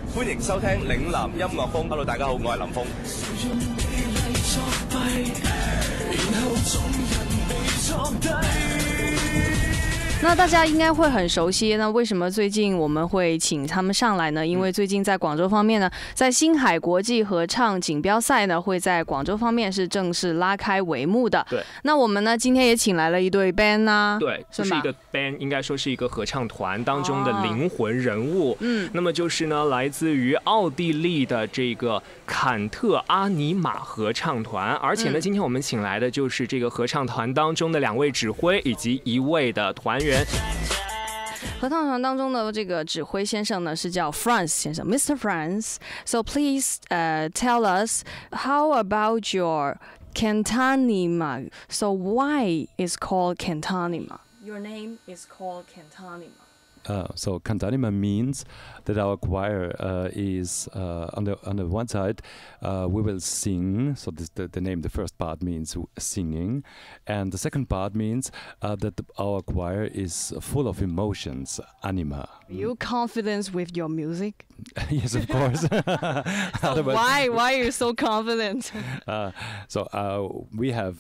歡迎收聽嶺南音樂風。Hello， 大家好，我係林峰。 那大家应该会很熟悉，那为什么最近我们会请他们上来呢？因为最近在广州方面呢，在星海国际合唱锦标赛呢，会在广州方面是正式拉开帷幕的。 对， 那我们呢今天也请来了一对 band 啊， 对，这是一个 band， 应该说是一个合唱团当中的灵魂人物。那么就是呢，来自于奥地利的这个坎特阿尼玛合唱团，而且呢，今天我们请来的就是这个合唱团当中的2位指挥以及1位的团员。 合唱团当中的这个指挥先生呢是叫 Franz 先生 ，Mr. Franz. So please tell us how about your CantAnima. So why is called CantAnima? Your name is called CantAnima. So CantAnima means that our choir is on the one side we will sing. So the name, the first part means singing, and the second part means that our choir is full of emotions, anima. Are you confident with your music? Yes, of course. So why are you so confident? So we have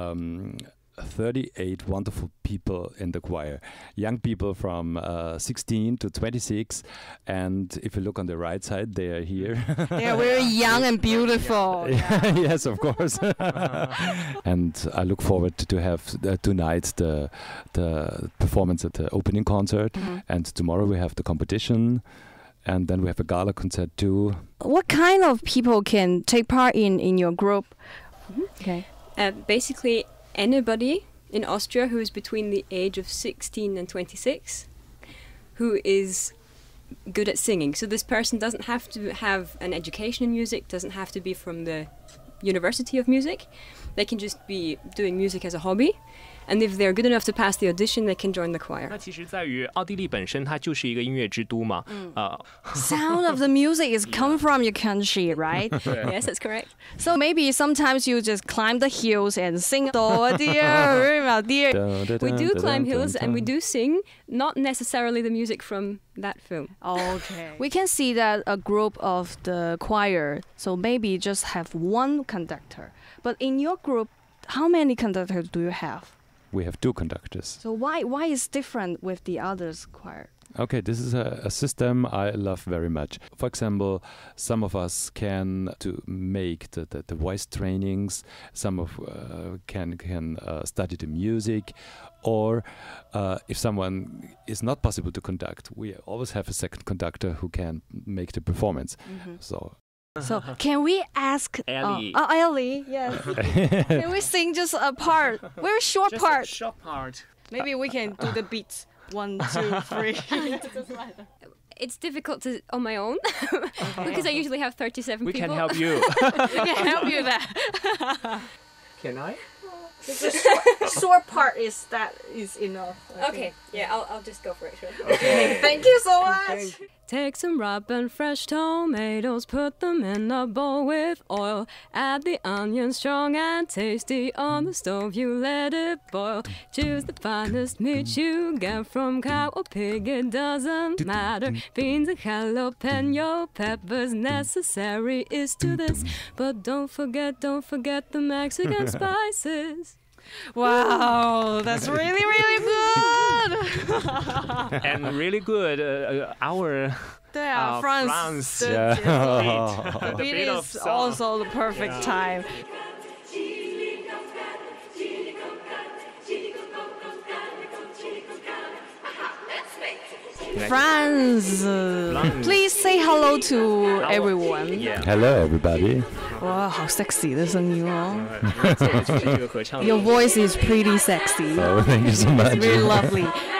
38 wonderful people in the choir, young people from 16 to 26, and if you look on the right side, they are here. They are very young and beautiful. Yes, of course. And I look forward to have tonight the performance at the opening concert, and tomorrow we have the competition, and then we have a gala concert too. What kind of people can take part in your group? Okay. Basically, anybody in Austria who is between the age of 16 and 26 who is good at singing. So this person doesn't have to have an education in music, doesn't have to be from the University of Music. They can just be doing music as a hobby. And if they're good enough to pass the audition, they can join the choir. 那其实在于奥地利本身它就是一个音乐之都嘛。 Sound of the music is come from your country, right? Yes, that's correct. So maybe sometimes you just climb the hills and sing "Do dear, dear." We do climb hills and we do sing, not necessarily the music from that film. Okay. We can see that a group of the choir, so maybe just have one conductor. But in your group, how many conductors do you have? We have 2 conductors. So why is different with the others choir? Okay, this is a system I love very much. For example, some of us can to make the voice trainings. Some of can study the music, or if someone is not possible to conduct, we always have a second conductor who can make the performance. So can we ask Ellie? Ellie, yes. Can we sing just a part, very short Just part? a short part. Maybe we can do the beats. 1, 2, 3. It's difficult to on my own because I usually have 37 We people. can help you. We can help you there. Can I? Short part is enough. Okay, yeah, I'll just go for it. Sure. Okay. Thank you so much. Take some ripe and fresh tomatoes, put them in a bowl with oil. Add the onions strong and tasty on the stove, you let it boil. Choose the finest meat you get from cow or pig, it doesn't matter. Beans and jalapeno peppers necessary is to this. But don't forget the Mexican spices. Wow, that's really, really good. And really good. Our France. Yeah. The beat is also the perfect time. Franz, please say hello to everyone. Yeah. Hello, everybody. Wow, 好 sexy 的声音哦。 这个就是一个合唱。 Your voice is pretty sexy. Oh, thank you so much. It's very lovely.